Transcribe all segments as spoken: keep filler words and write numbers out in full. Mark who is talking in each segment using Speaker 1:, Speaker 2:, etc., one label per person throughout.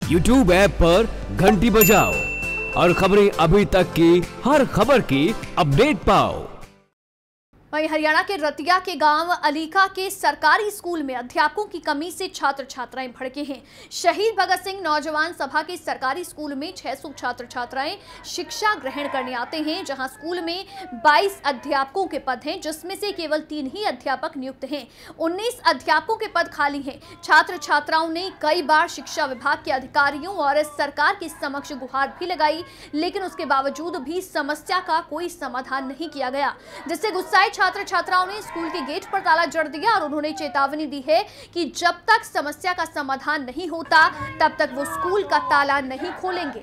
Speaker 1: YouTube app पर घंटी बजाओ और खबरें अभी तक की हर खबर की अपडेट पाओ।
Speaker 2: वहीं हरियाणा के रतिया के गांव अलीका के सरकारी स्कूल में अध्यापकों की कमी से छात्र छात्राएं भड़के हैं। शहीद भगत सिंह नौजवान सभा के सरकारी स्कूल में छह सौ छात्र छात्राएं शिक्षा ग्रहण करने आते हैं, जहां स्कूल में बाईस अध्यापकों के पद हैं, जिसमें से केवल तीन ही अध्यापक नियुक्त हैं। उन्नीस अध्यापकों के पद खाली हैं। छात्र छात्राओं ने कई बार शिक्षा विभाग के अधिकारियों और सरकार के समक्ष गुहार भी लगाई, लेकिन उसके बावजूद भी समस्या का कोई समाधान नहीं किया गया, जिससे गुस्साए छात्र छात्राओं ने स्कूल के गेट पर ताला जड़ दिया और उन्होंने चेतावनी दी है कि जब तक समस्या का समाधान नहीं होता तब तक वो स्कूल का ताला नहीं खोलेंगे।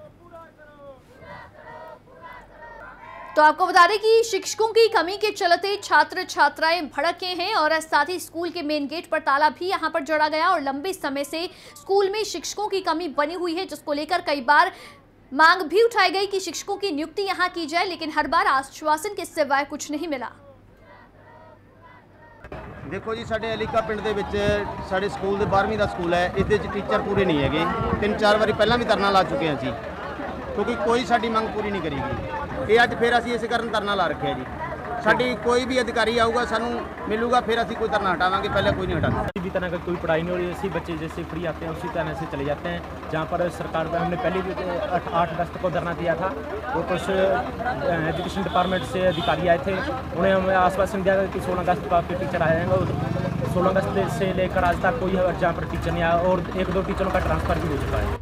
Speaker 2: तो आपको बता दें कि शिक्षकों की कमी के चलते छात्र छात्राएं भड़के हैं और साथ ही स्कूल के मेन गेट पर ताला भी यहां पर जड़ा गया और लंबे समय से स्कूल में शिक्षकों की कमी बनी हुई है, जिसको लेकर कई बार मांग भी उठाई गई कि शिक्षकों की नियुक्ति यहां की जाए, लेकिन हर बार आश्वासन के सिवाय कुछ नहीं मिला।
Speaker 3: देखो जी, साढ़े अलीका पिंड दे विच साढ़े स्कूल दे बारहवीं का स्कूल है, इस टीचर पूरे नहीं है। तीन चार बारी पहला भी धरना ला चुके हैं जी, क्योंकि कोई साड़ी मंग पूरी नहीं करेगी। ये अज फिर असीं इस कारण धरना ला रखे जी। साड़ी कोई भी अधिकारी आऊगा सानू मिलूगा, फिर असीं कोई धरना हटावांगे, पहले कोई नहीं हटाता।
Speaker 4: किसी भी तरह का कोई पढ़ाई नहीं हो रही, ऐसे बच्चे जैसे फ्री आते हैं उसी तरह से चले जाते हैं। जहाँ पर सरकार पर हमने पहले भी आठ अगस्त को धरना दिया था, वो कुछ एजुकेशन डिपार्टमेंट से अधिकारी आए थे, उन्हें हमें आश्वासन दिया कि सोलह अगस्त को आपके टीचर आए हैं, और सोलह अगस्त से लेकर आज तक कोई जहाँ पर टीचर नहीं आया और एक दो टीचरों का ट्रांसफ़र भी हो चुका है।